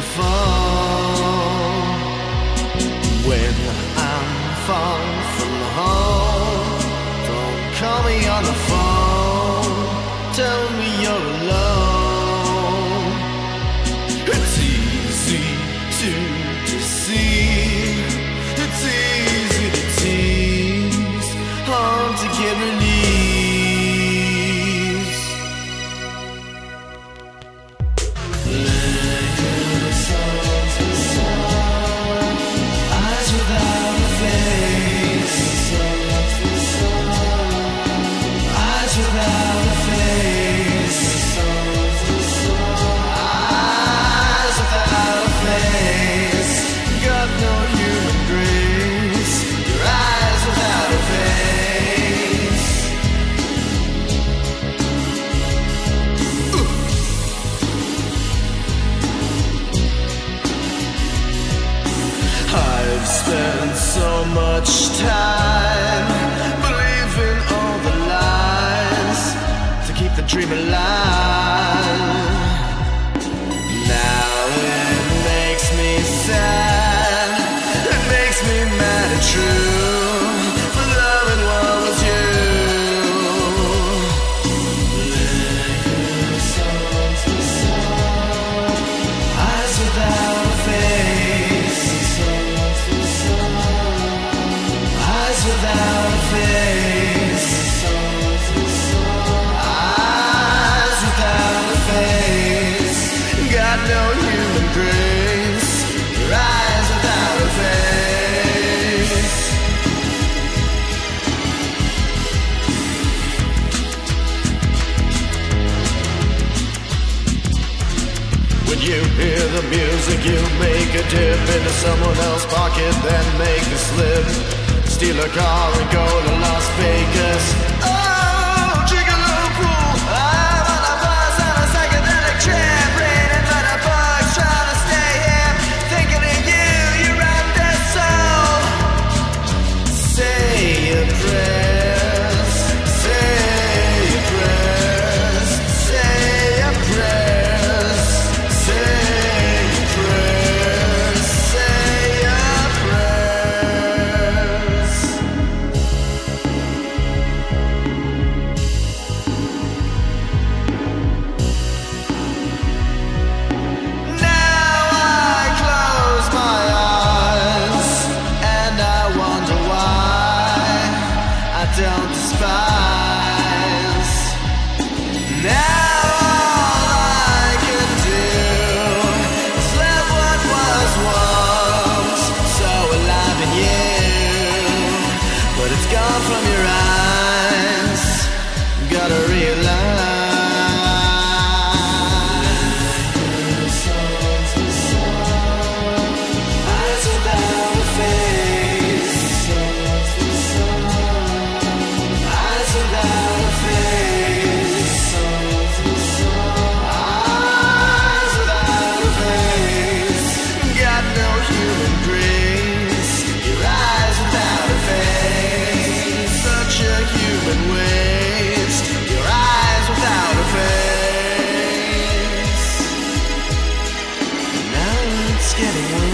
the phone when I'm far from home. Don't call me on the phone, tell me you're alone. It's easy to deceive, it's easy to tease, hard to get released. Eyes without a face, eyes without a face, eyes without a face. Got no human grace. Your eyes without a face. I've spent so much time believing all the lies to keep the dream alive. Now it makes me sad, it makes me mad and true for loving what was you. Eyes without a face, eyes without a face, eyes without a face. Got no human grace. Your eyes without a face. When you hear the music, you make a dip into someone else's pocket, then make a slip. Steal a car and go to Las Vegas. Oh, drink a little pool. I'm on a bus on a psychedelic trip, reading by the books, trying to stay hip. Thinking of you, you write this soul. Say your prayers, say your prayers, say your prayers, say your prayers, say your prayers. Now I close my eyes and I wonder why I don't despise. Now all I can do is let what was once so alive in you, but it's gone from your eyes. Gotta realize. Eyes without a face, eyes without a face, eyes without a face. Got no human grace. Your eyes without a face. Such a human waste. Your eyes without a face. Now it's getting worse.